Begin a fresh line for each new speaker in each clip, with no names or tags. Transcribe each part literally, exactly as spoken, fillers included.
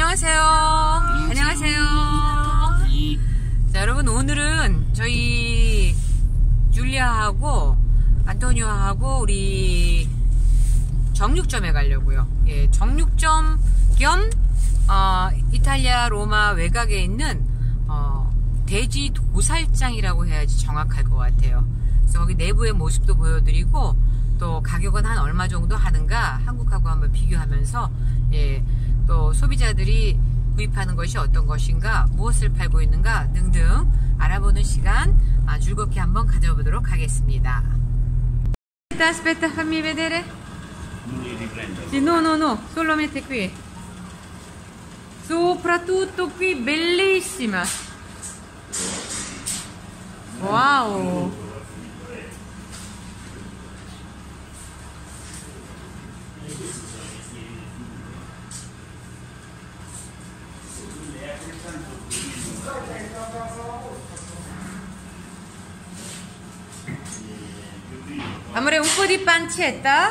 안녕하세요. 안녕하세요. 자, 여러분, 오늘은 저희 줄리아하고 안토니오하고 우리 정육점에 가려고요. 예, 정육점 겸 어, 이탈리아 로마 외곽에 있는 어, 돼지 도살장이라고 해야지 정확할 것 같아요. 그래서 거기 내부의 모습도 보여드리고 또 가격은 한 얼마 정도 하는가 한국하고 한번 비교하면서 예, 또 소비자들이 구입하는 것이 어떤 것인가, 무엇을 팔고 있는가 등등 알아보는 시간 아, 즐겁게 한번 가져보도록 하겠습니다. Aspetta, aspetta, fammi vedere. Sì, no, no, no, solo mette qui. Soprattutto qui, bellissima. Wow. Amore, un po' di pancetta?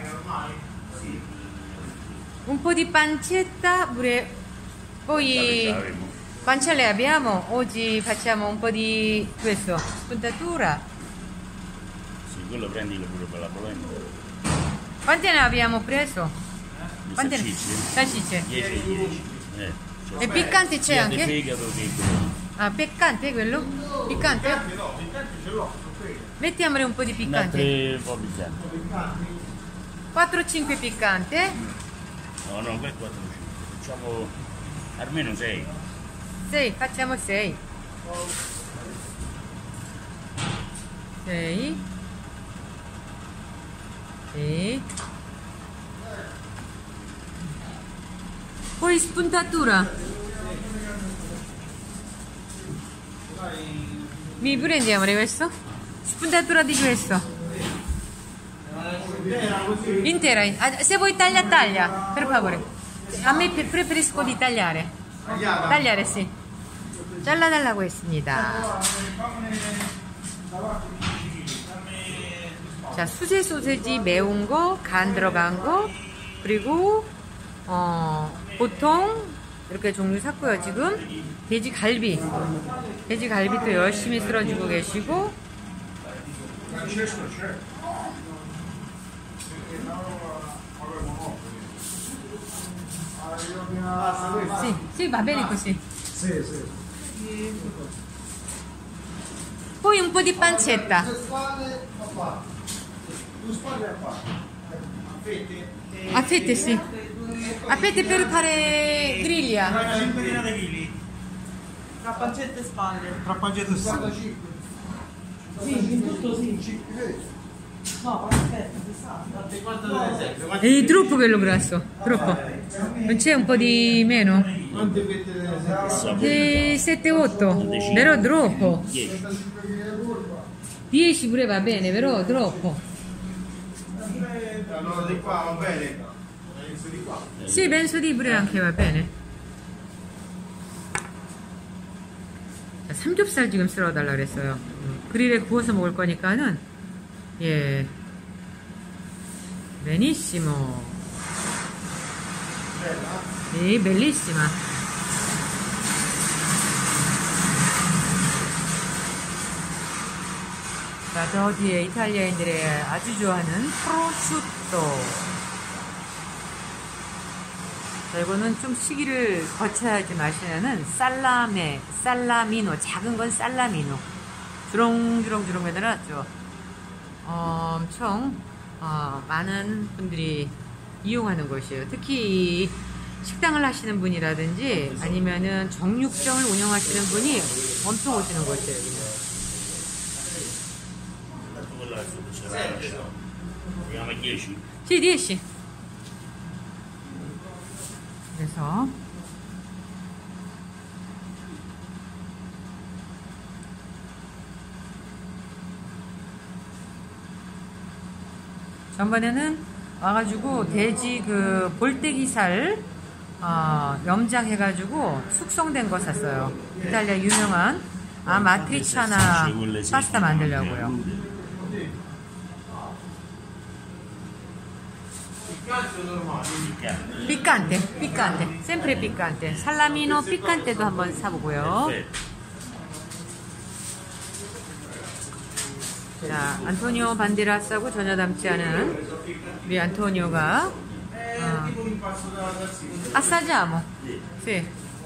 Un po' di pancetta, pure. Poi pancelle abbiamo, oggi facciamo un po' di questo, spuntatura.
Sì, quello prendilo pure per la polenta.
Quante ne abbiamo preso?
Di
Quante ne?
salsicce?
Salsicce.
dieci dieci. Eh, cioè,
E piccante c'è
sia
anche?
di fegato che quello.
Ah, piccante quello? Piccante?
No, piccante ce l'ho,
Mettiamole un po' di piccante.
Un po' piccante.
quattro cinque piccante.
No, no, per quattro cinque. Facciamo almeno sei.
sei, facciamo sei. sei. sei. Poi spuntatura. Mi prendi amore questo? Spuntatura di questo. Intera. Se vuoi taglia taglia, per favore. A me preferisco di tagliare. tagliare sì. 잘라달라고 했습니다. 자, 수제 소세지 매운 거, 간 들어간 거, 그리고 어, 보통 이렇게 종류 샀고요. 지금 돼지 갈비, 돼지 갈비도 열심히 쓸어주고 계시고. Sì, sì, va bene così.
Sì, sì.
Poi un po' di pancetta. A fette, sì. A fette per fare griglia.
cinquantina di chili.
Tra pancette e spalle.
Tra pancette e spalle.
Sì, in tutto sì. No, aspetta, sessanta.
È troppo quello grasso, troppo. Non c'è un po' di meno?
Quante fette deve essere?
sette otto, però troppo.
dieci.
dieci pure va bene, però troppo.
Allora di qua va bene. Inizio di qua.
Sì, penso di pure anche va bene. 자, 삼겹살 지금 썰어달라 그랬어요. 그릴에 구워서 먹을 거니까는 예, benissimo. Sì, bellissima. 자, 저 뒤에 이탈리아인들이 아주 좋아하는 프로슈토. 자, 이거는 좀 시기를 거쳐야지 맛이나는 살라메, 살라미노. 작은 건 살라미노. 주렁주렁주렁 매달았죠. 어, 엄청 어, 많은 분들이 이용하는 곳이에요. 특히 식당을 하시는 분이라든지 아니면은 정육점을 운영하시는 분이 엄청 오시는 곳이에요.
dieci.
Sì, dieci. 그래서 전번에는 와가지고 돼지 그 볼떼기살 어, 염장해가지고 숙성된 거 샀어요. 이탈리아 유명한 아 마트리차나 파스타 만들려고요. piccante, piccante, sempre piccante. 살라미노 picante도 한번 사보고요. 자, 안토니오 반데라스하고 전혀 닮지 않은 우리 안토니오가 어. assaggiamo. Sì.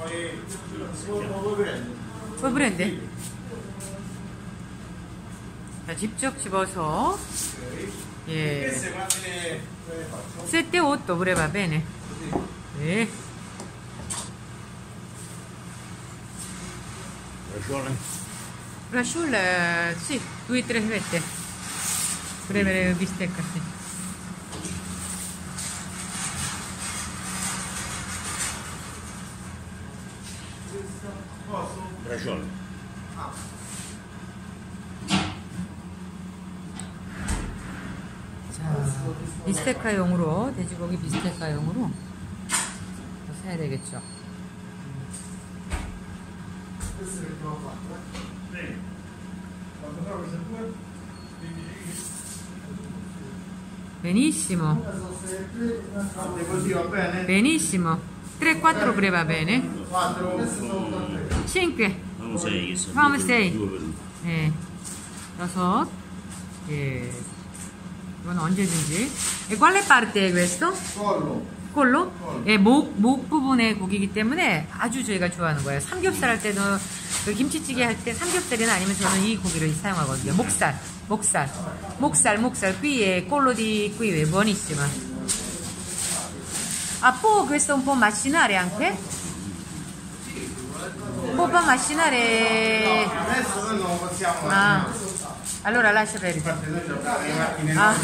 Puoi prendere? 자, 직접 집어서 예. sette otto pure va bene. 네. Bracciole, sì, due o tre fette. Premere bistecca, sì.
Braciole.
자, 비스테카용으로, 돼지고기 비스테카용으로 사야 되겠죠. Benissimo. Benissimo. tre quattro pure va bene. cinque.
Vamo sei.
Vamo sei. 예. 여섯. 예. 이건 언제든지. E quale parte è questo?
Collo.
꼴로? 예, 목, 목 부분의 고기이기 때문에 아주 저희가 좋아하는 거예요. 삼겹살 할 때도, 그 김치찌개 할 때 삼겹살이나 아니면 저는 이 고기를 사용하거든요. 목살, 목살, 목살, 목살. Qui è collo di qui, è buonissima. Ah, può questo un po' macinare anche? Può far macinare?
Adesso noi non possiamo.
Ah, allora lascia perdere. Ah.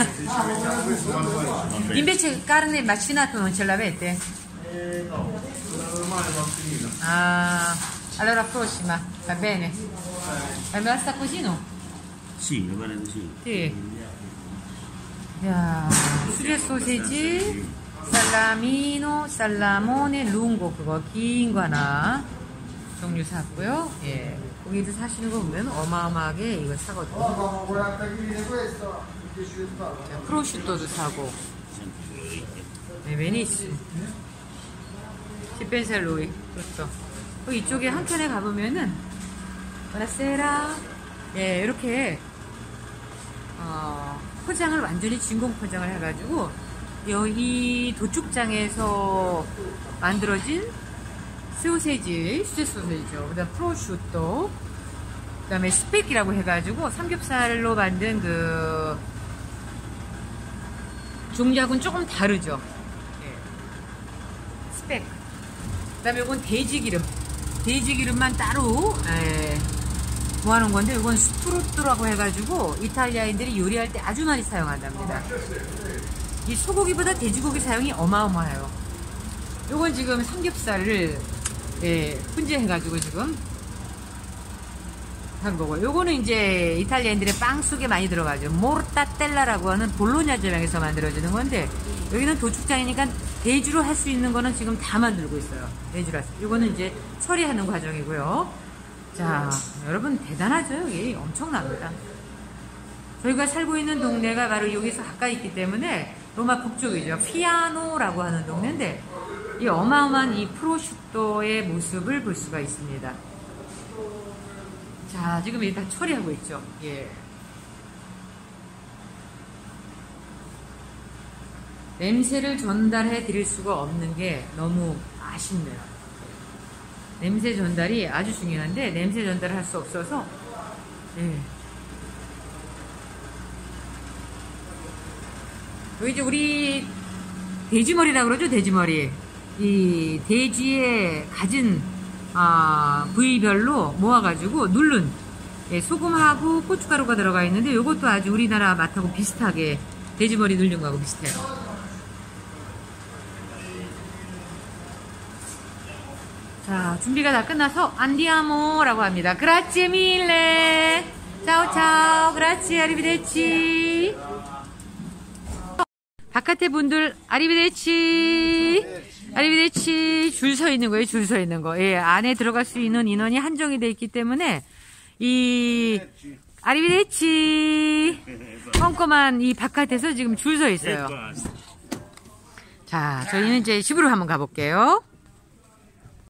Invece carne macinato non ce l'avete?
Eh, no, la normale mattinina.
Ah, allora prossima, va bene? È basta così no?
Sì, mi pare così.
Sì. 야, 수제 소세지, 살라미노, 살라모네, 룽고 그거 긴 거 하나 종류 샀고요. 예, 고기를 사시는 거 보면 어마어마하게 이거 사거든요.
Oh, quaranta chili di questo, dieci di spago.
자, 프로슈토도 사고. 네, 베니스. 지펜셀로이. 그렇죠. 그 이쪽에 한 켠에 가보면은, 바라세라. 예, 이렇게, 어, 포장을 완전히 진공 포장을 해가지고, 여기 도축장에서 만들어진 소세지, 수제 소세지죠. 그 다음 프로슈토. 그 다음에 스펙이라고 해가지고, 삼겹살로 만든 그, 종류하고는 조금 다르죠. 예. 스펙. 그 다음에 이건 돼지기름. 돼지기름만 따로, 예, 모아놓은 건데, 이건 스프루토라고 해가지고, 이탈리아인들이 요리할 때 아주 많이 사용한답니다. 이 소고기보다 돼지고기 사용이 어마어마해요. 요건 지금 삼겹살을, 예, 훈제해가지고 지금 한 거고. 요거는 이제 이탈리아인들의 빵 속에 많이 들어가죠. 모르타텔라라고 하는 볼로냐 제빵에서 만들어지는 건데, 여기는 도축장이니까 대주로 할 수 있는 거는 지금 다 만들고 있어요. 대주로 할 수. 요거는 이제 처리하는 과정이고요. 자, 여러분 대단하죠? 여기 엄청납니다. 저희가 살고 있는 동네가 바로 여기서 가까이 있기 때문에 로마 북쪽이죠. 피아노라고 하는 동네인데, 이 어마어마한 이 프로슈토의 모습을 볼 수가 있습니다. 자, 지금 이게 다 처리하고 있죠. 예. 냄새를 전달해 드릴 수가 없는 게 너무 아쉽네요. 냄새 전달이 아주 중요한데, 냄새 전달을 할 수 없어서, 예. 여기 이제 우리 돼지머리라고 그러죠, 돼지머리. 이 돼지의 가진 아, 부위별로 모아가지고 누른, 예, 소금하고 고춧가루가 들어가 있는데, 이것도 아주 우리나라 맛하고 비슷하게 돼지머리 누른 거하고 비슷해요. 자, 준비가 다 끝나서 안디아모라고 합니다. Grazie mille. Ciao ciao. Grazie, arrivederci. 바깥에 분들 아리비데치, 아리비데치. 줄 서 있는 거예요, 줄 서 있는 거. 예, 안에 들어갈 수 있는 인원이 한정이 돼 있기 때문에 이 아리비데치 꼼꼼한 이 바깥에서 지금 줄 서 있어요. 자, 저희는 이제 집으로 한번 가볼게요.